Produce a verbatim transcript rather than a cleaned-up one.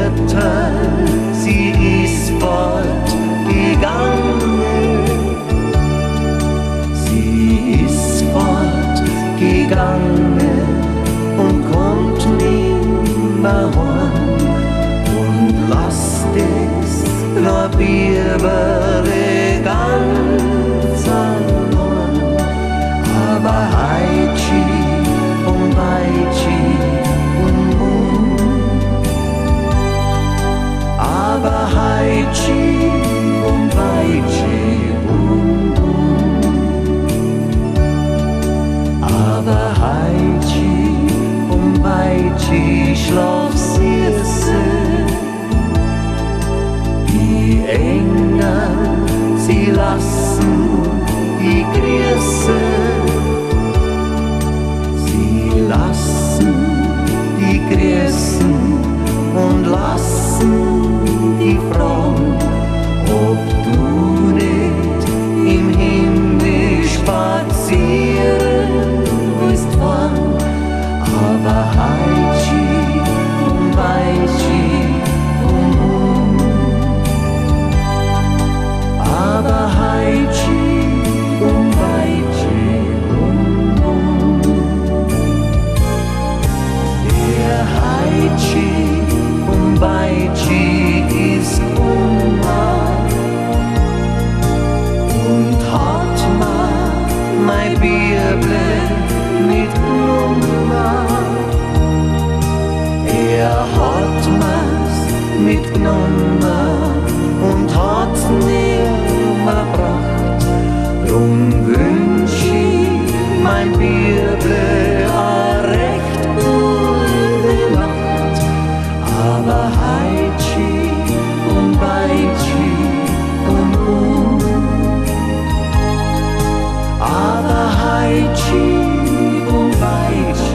Mutter, sie ist fortgegangen. Sie ist fortgegangen und kommt nimmer heim und lasst es Grabierberle ganz allein. Aber Heitschi und Weitschi und Mund, aber Heitschi und Weitschi und Mund, aber Heitschi und Weitschi schlaf süße. Die Engel, sie lassen die Grüße, sie lassen die Grüßen und lassen die Frauen, ob du nicht im Himmel spazieren willst fahren. Aber Heitschi und Weitschi und Mund, aber Heitschi und Weitschi und Mund. Der Heitschi und Weitschi ist Kummer und hat mir mein Bibel mitgenommen. Er hat mir's mitgenommen und hat's nimmer gebracht. Drum wünsch ich mein Bibel a recht gute Nacht. Aber Heitschi und Weitschi und Mund, aber Heitschi und Weitschi